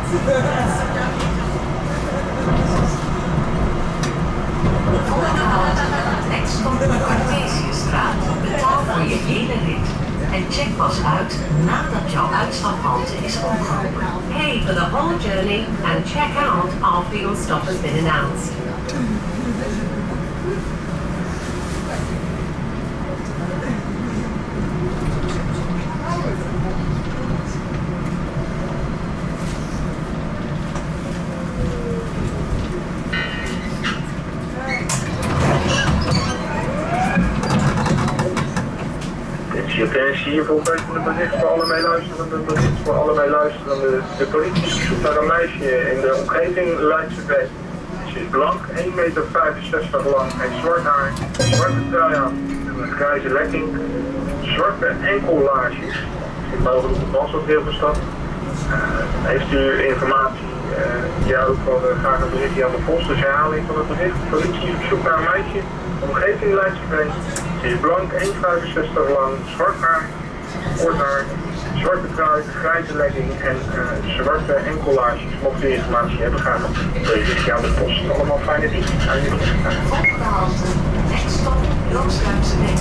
Next komt de Cartesiusstraat. Betaal voor je hele rit. En check pas uit nadat jouw uitstaphalte is opgeroepen. Pay for the whole journey and check out after your stop has been announced. Zie je volgende bericht voor alle meeluisterende. De politie is op zoek naar een meisje in de omgeving Leidseweg. Ze is blank, 1,65 meter lang, heeft zwart haar, zwarte trui aan, een grijze lekking, zwarte enkellaarsjes. Zit mogelijk op de Brandstofdeelverstad. Heeft u informatie? Ja, ook van graag een berichtje aan de post. Dus herhaling van het bericht. De politie is op zoek naar een meisje, omgeving Leidseweg. Ze is blank, 1,65 lang, zwart haar, kort haar, zwarte trui, grijze legging en zwarte enkellaarsjes. Mocht u informatie hebben, graag een berichtje aan de post. Allemaal fijne dienst. Volgende halte. Next stop, Loosduimse Weg.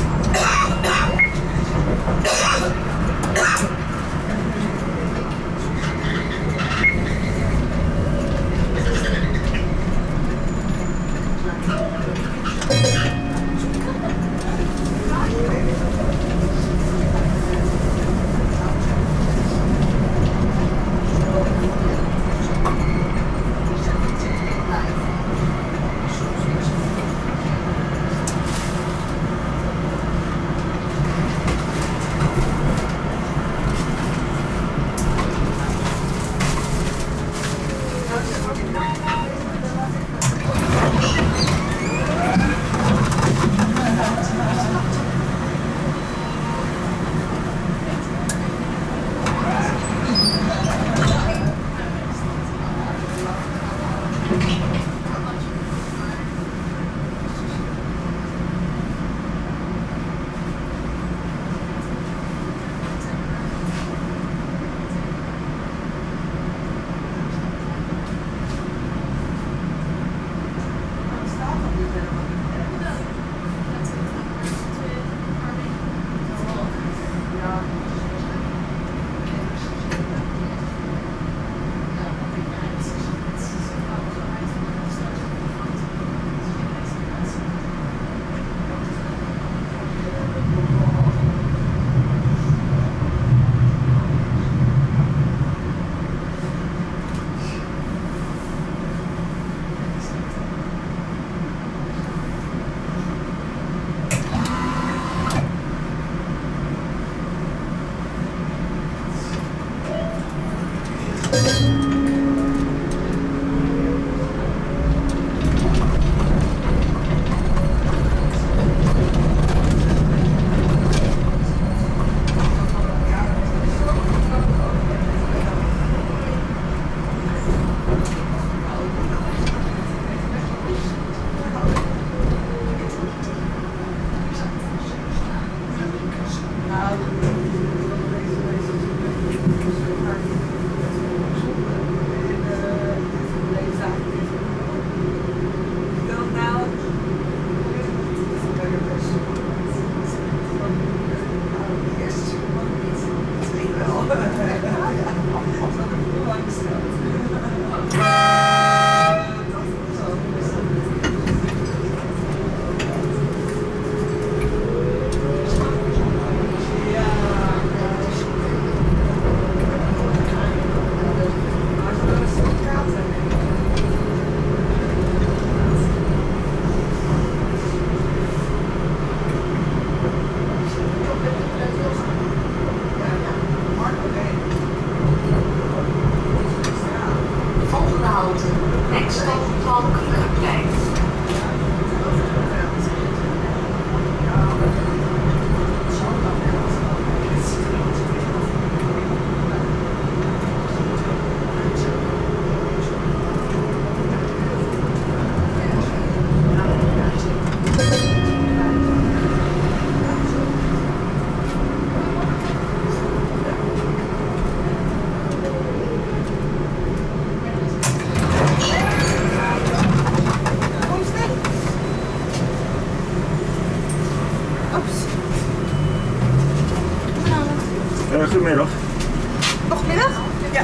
Goedemiddag. Goedemiddag? Ja.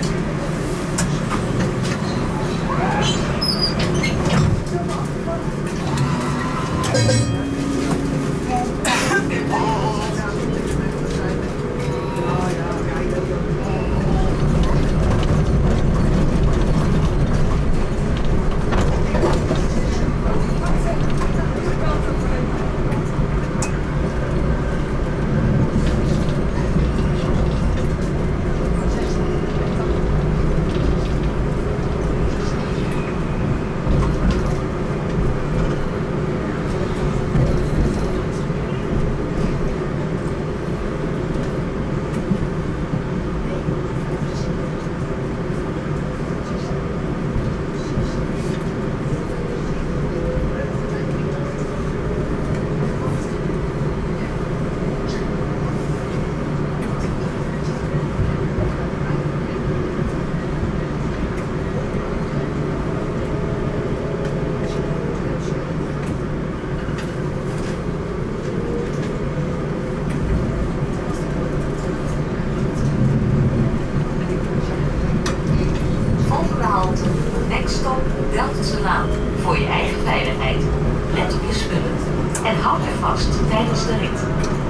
Next stop, Delftse Laan. Voor je eigen veiligheid. Let op je spullen. En houd er vast tijdens de rit.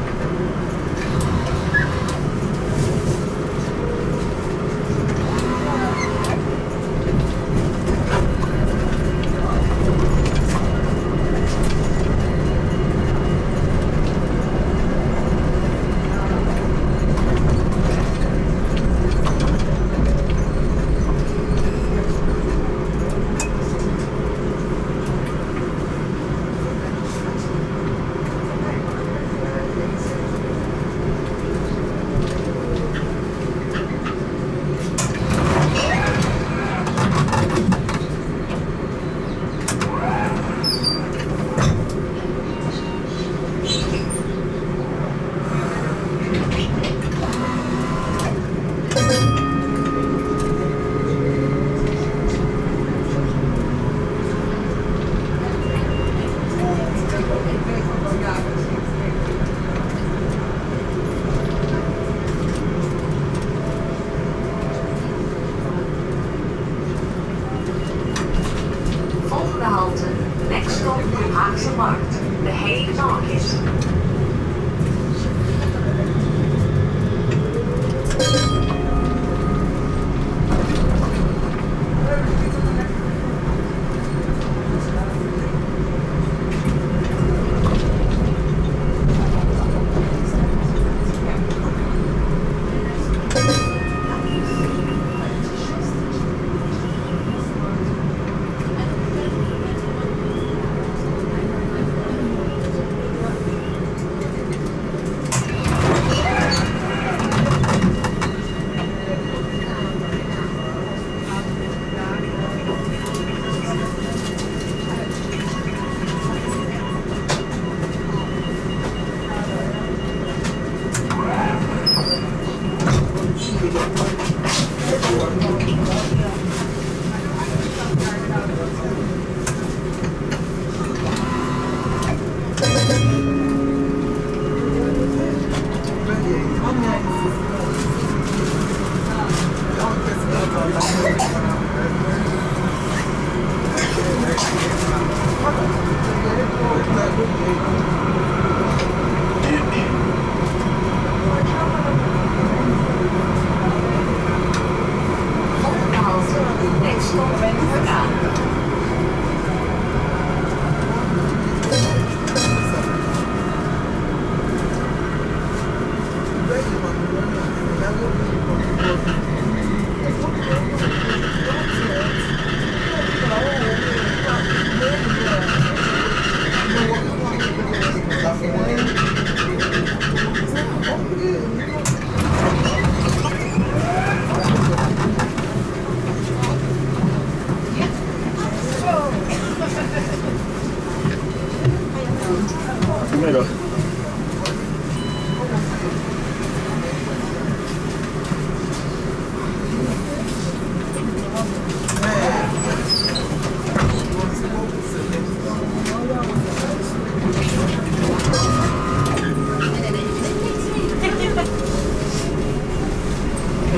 Volgende halte, next stop, Haagse Markt. De hele Markt.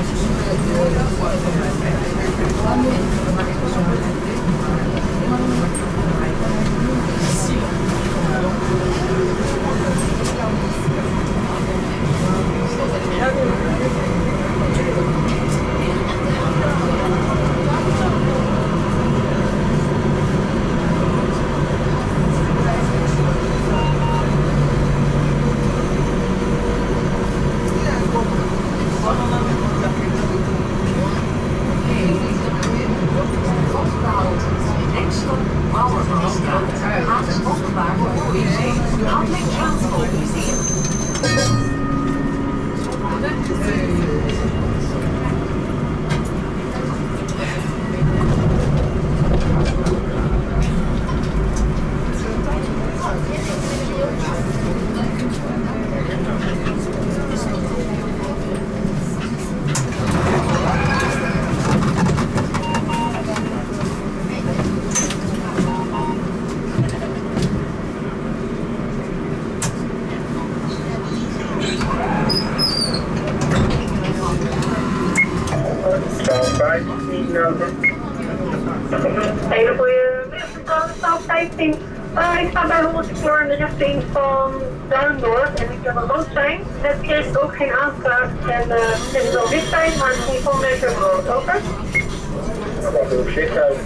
Hele goede stap 15. Ik sta bij 100 voor in de richting van Duindorp en ik heb een rood zijn. Het is ook geen aanspraak en het is wel wit zijn, maar het is niet gewoon meter rood. Over. Wat doe ik zicht uit?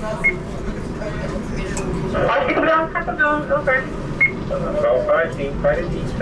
Hartstikke bedankt, ga ik dat doen. Over. Mevrouw 15, fijne dienst.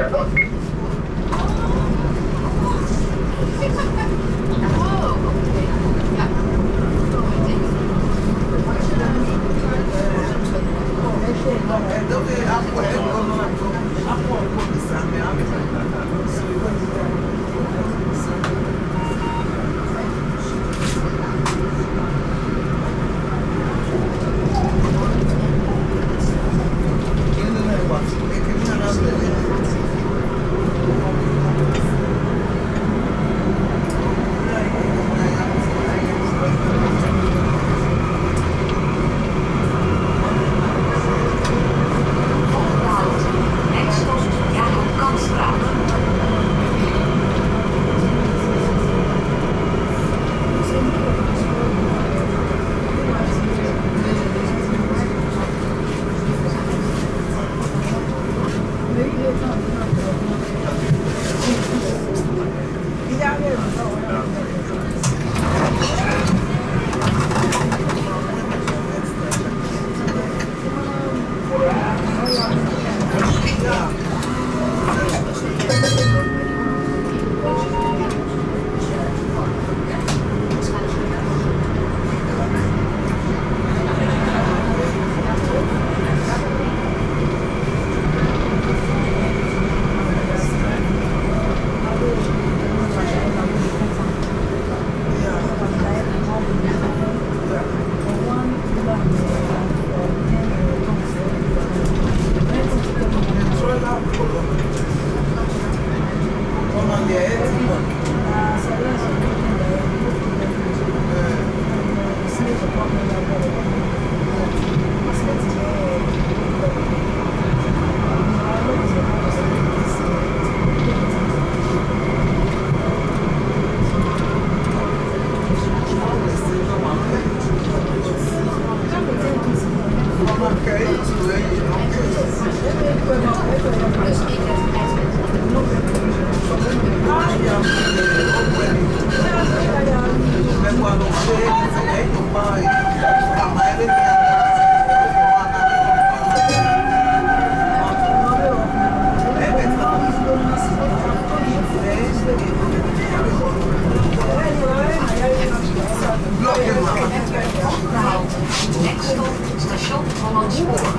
Station Hollandspoor.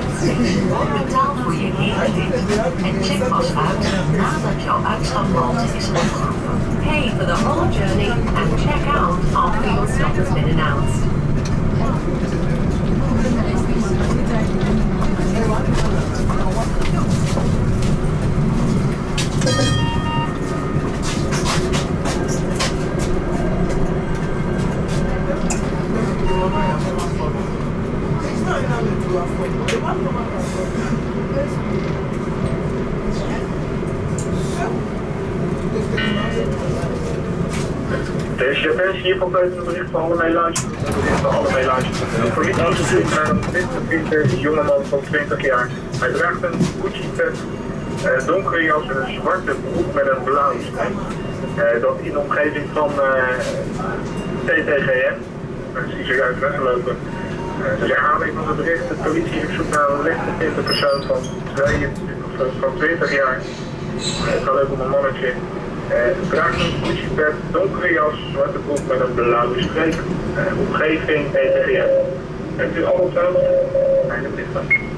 Betaal voor je hele en check pas uit nadat jouw uitstapband is opgeroepen. Pay for the whole journey and check out after your stop has been announced. Deze attentie hiervoor keuze een bericht van alle meeluisteren. De politie is op zoek naar een witgevriende jongeman van 20 jaar. Hij draagt een Gucci-pet, donkere jas en een zwarte broek met een blauwe streep. Dat in de omgeving van TTGM. Dat is die zojuist weggelopen. Dus herhaling van het bericht. De politie is op zoek naar een lichtgevriende persoon van 20 jaar. Het gaat ook om een mannetje. Draagt een Gucci-pet, donkere jas, zwarte broek met een blauwe streep. Omgeving TTGM. Heeft u al op de hoogte? Einde bericht.